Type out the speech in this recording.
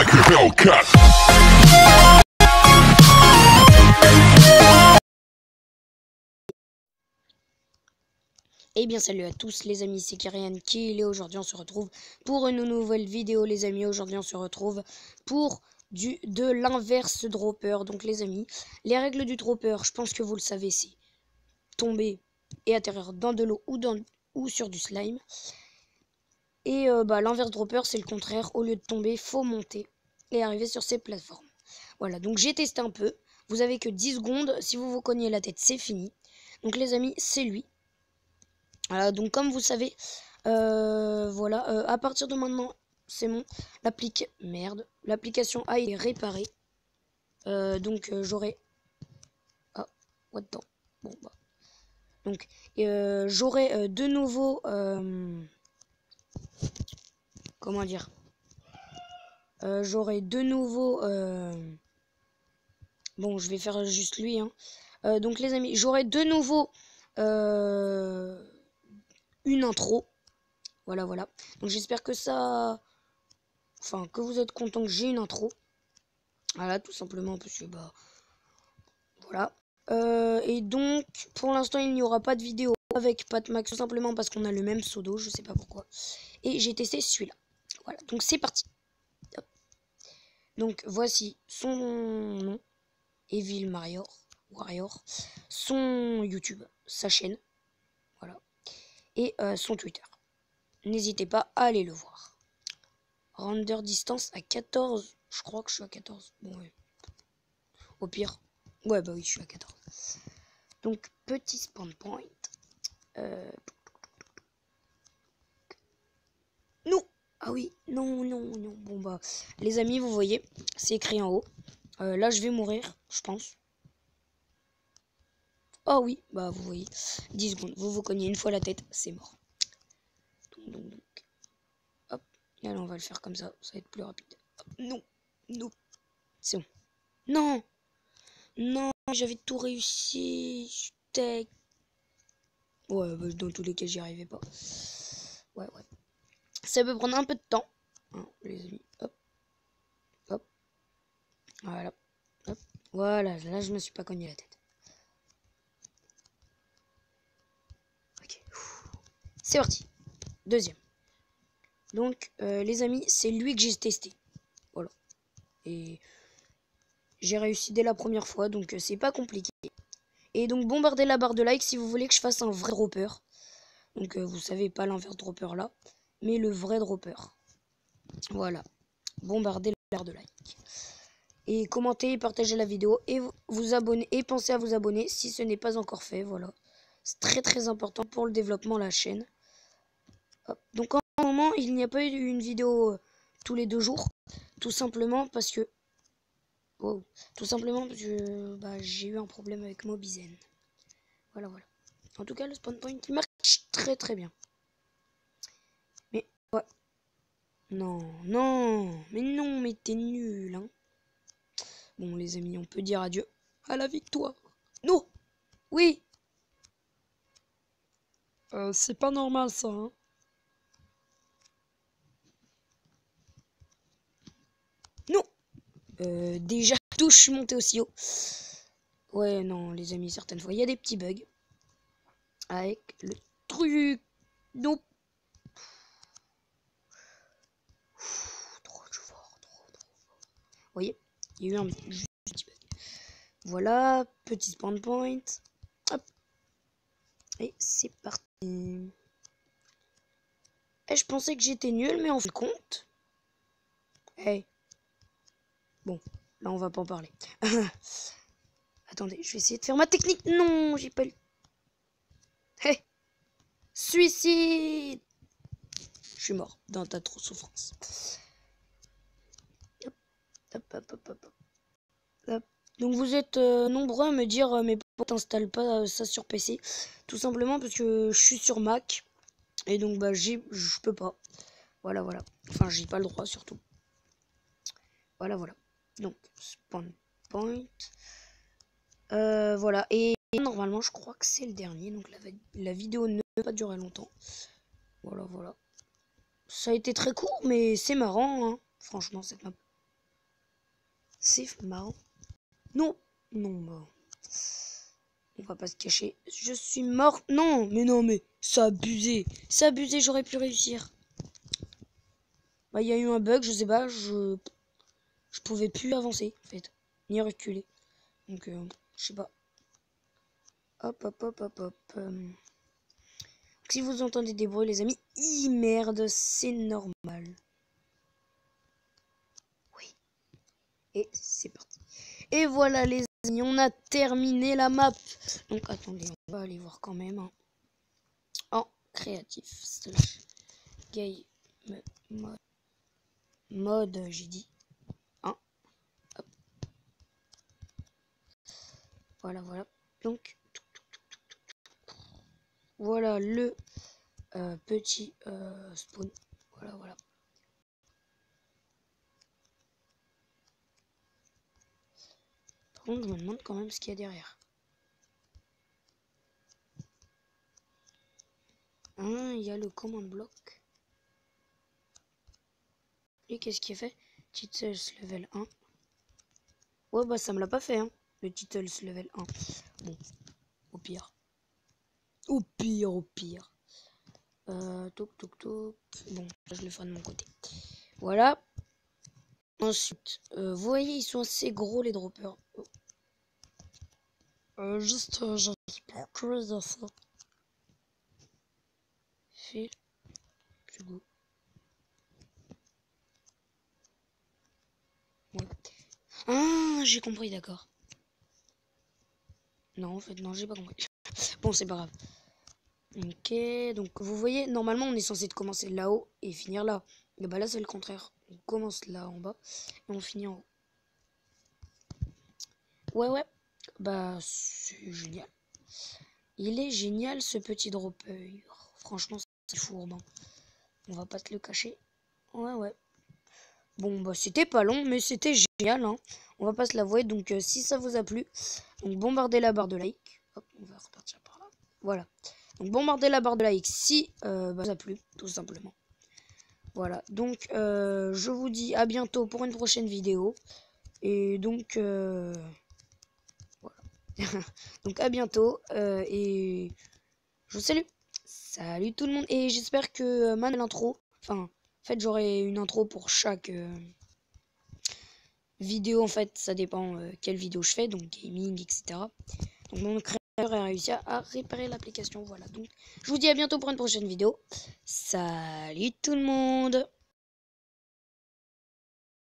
like a Hellcat. Eh bien salut à tous les amis, c'est Kyrian Kill et aujourd'hui on se retrouve pour une nouvelle vidéo les amis. Aujourd'hui on se retrouve pour de l'inverse dropper. Donc les amis, les règles du dropper, je pense que vous le savez, c'est tomber et atterrir dans de l'eau ou sur du slime. Et l'inverse dropper c'est le contraire, au lieu de tomber, faut monter et arriver sur ces plateformes. Voilà, donc j'ai testé un peu, vous avez que 10 secondes, si vous vous cognez la tête c'est fini. Donc les amis, c'est lui. Voilà, donc comme vous savez, voilà, à partir de maintenant, c'est bon. L'application a été réparée. Donc j'aurai... Ah, what the... Bon, bah. Donc, j'aurai de nouveau... comment dire, j'aurai de nouveau... Bon, je vais faire juste lui, hein. Donc les amis, j'aurai de nouveau... une intro. Voilà. Donc j'espère que ça... Enfin, que vous êtes content que j'ai une intro. Voilà, tout simplement parce que, bah... Voilà. Et donc, pour l'instant, il n'y aura pas de vidéo avec Patmax, tout simplement parce qu'on a le même pseudo, je sais pas pourquoi. Et j'ai testé celui-là. Voilà, donc c'est parti. Hop. Donc, voici son nom. Evil Warrior. Son YouTube, sa chaîne. Voilà. Et son Twitter. N'hésitez pas à aller le voir. Render distance à 14. Je crois que je suis à 14. Bon, ouais. Au pire. Ouais, bah oui, je suis à 14. Donc, petit spawn point. Non. Ah oui, non. Bon, bah, les amis, vous voyez, c'est écrit en haut. Là, je vais mourir, je pense. Oh oui, bah, vous voyez. 10 secondes. Vous cognez une fois la tête, c'est mort. Donc. Hop. Et là, on va le faire comme ça. Ça va être plus rapide. Hop. Non. C'est bon. Non, j'avais tout réussi. Ouais, bah, dans tous les cas, j'y arrivais pas. Ouais. Ça peut prendre un peu de temps, hein, les amis. Hop. Voilà. Hop. Voilà, là, je me suis pas cogné la tête. Ok. C'est parti. Deuxième. Donc, les amis, c'est lui que j'ai testé. Voilà. Et j'ai réussi dès la première fois, donc c'est pas compliqué. Et donc, bombardez la barre de like si vous voulez que je fasse un vrai dropper. Donc, vous savez, pas l'inverse dropper là, mais le vrai dropper. Voilà. Bombardez la barre de like. Et commentez et partagez la vidéo. Et vous abonnez. Et pensez à vous abonner si ce n'est pas encore fait. Voilà. C'est très important pour le développement de la chaîne. Hop. Donc, en ce moment, il n'y a pas eu une vidéo tous les 2 jours. Tout simplement parce que... Wow. Tout simplement parce que j'ai eu un problème avec Mobizen. Voilà. En tout cas, le spawn point il marche très bien. Mais ouais. Mais t'es nul, hein. Bon, les amis, on peut dire adieu à la victoire. Non. Oui. C'est pas normal ça, hein. Non. Déjà, d'où je suis monté aussi haut. Ouais, non, les amis, certaines fois, il y a des petits bugs. Avec le truc. Non. Trop fort. Vous voyez, il y a eu un petit bug. Voilà, petit spawn point. Hop. Et c'est parti. Et je pensais que j'étais nul, mais en fin de compte... Hey. Bon, là, on va pas en parler. Attendez, je vais essayer de faire ma technique. Non, j'ai pas eu... Hey. Suicide. Je suis mort dans ta trop souffrance. Hop. Donc vous êtes nombreux à me dire mais pourquoi t'installes pas ça sur PC? Tout simplement parce que je suis sur Mac et donc je peux pas. Voilà. Enfin j'ai pas le droit surtout. Voilà. Donc spawn point. Voilà, et normalement je crois que c'est le dernier, donc la vidéo ne va pas durer longtemps. Voilà. Ça a été très court, mais c'est marrant, hein. Franchement, cette map. C'est marrant. Non, non, bah. On va pas se cacher. Je suis mort. Non, mais c'est abusé. C'est abusé, j'aurais pu réussir. Bah, il y a eu un bug, je sais pas, je pouvais plus avancer, en fait. Ni reculer. Donc, je sais pas. Hop, hop, hop, hop, hop. Si vous entendez des bruits, les amis, merde, c'est normal. Oui. Et c'est parti. Et voilà, les amis, on a terminé la map. Donc, attendez, on va aller voir quand même. Hein. En créatif, slash game mode, j'ai dit. Hein. Hop. Voilà, voilà. Donc, voilà le petit spawn. Voilà, voilà. Par contre, je me demande quand même ce qu'il y a derrière. Il y a le command block. Et qu'est-ce qui est fait? Titles level 1. Ouais, bah ça me l'a pas fait, hein. Le Titles level 1. Bon, au pire. Au pire, au pire. Toc, toc, toc. Bon, je le ferai de mon côté. Voilà. Ensuite, vous voyez, ils sont assez gros, les droppers. Juste, j'espère que ça fait du goût. Ouais. Ah, j'ai compris, d'accord. Non, en fait, non, j'ai pas compris. Bon, c'est pas grave. Ok, donc vous voyez, normalement, on est censé commencer là-haut et finir là. Et bah là, c'est le contraire. On commence là en bas et on finit en haut. Ouais, ouais. Bah, c'est génial. Il est génial, ce petit dropper. Franchement, c'est fourbe. Hein. On va pas te le cacher. Ouais, ouais. Bon, bah, c'était pas long, mais c'était génial. Hein. On va pas se l'avouer. Donc, si ça vous a plu, donc bombardez la barre de like. Hop, on va repartir par là. Voilà. Donc, bombardez la barre de like si bah, ça vous a plu, tout simplement. Voilà. Donc, je vous dis à bientôt pour une prochaine vidéo. Et donc, voilà. Donc, à bientôt. Et je vous salue. Salut tout le monde. Et j'espère que ma intro, enfin, en fait, j'aurai une intro pour chaque vidéo. En fait, ça dépend quelle vidéo je fais, donc gaming, etc. Donc, mon créateur a réussi à réparer l'application. Voilà. Donc, je vous dis à bientôt pour une prochaine vidéo. Salut tout le monde.